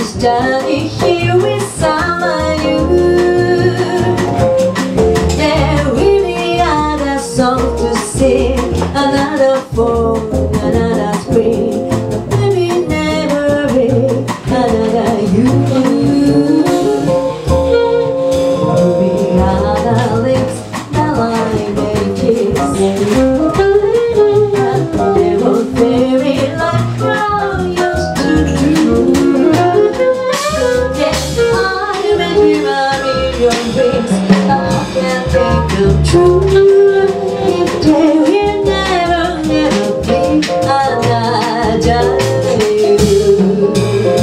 standing here with someone new. There will be other songs to sing, another fall, another spring, but maybe never be another you. Maybe other lips that I may kiss, but they won't feel it like you used to do. Yes, I may dream a million dreams, I can't make them true. If they will never, never be another you.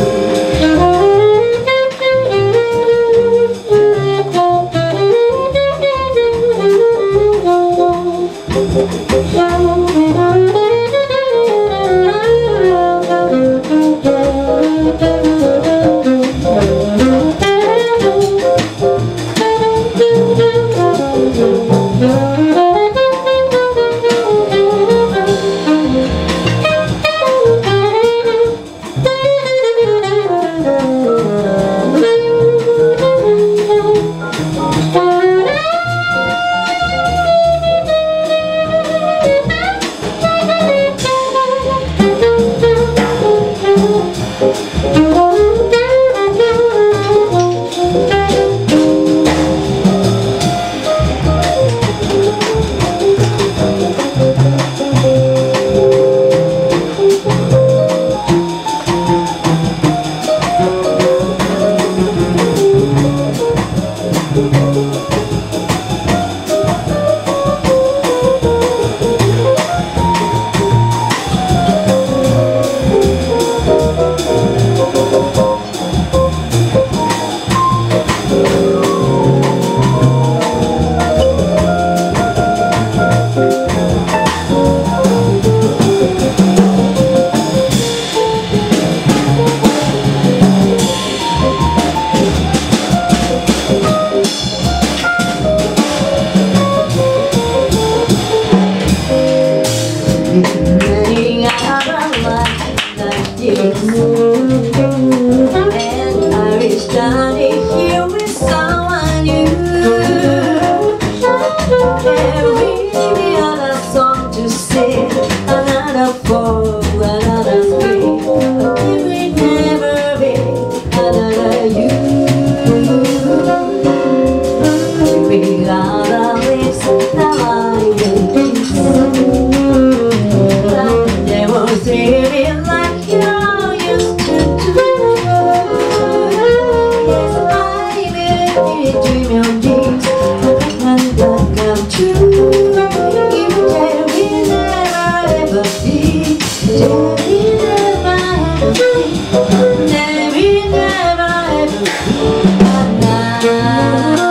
Many other lives like this, and I wish standing here with someone new. There will be another song to sing, another fall, another spring, but it will never be another you. We are the lips that I will kiss, they won't treat me like you used to do. Yes, I will dream of dreams, and that come true. If they will never ever be, they will never ever be, they will never ever be another.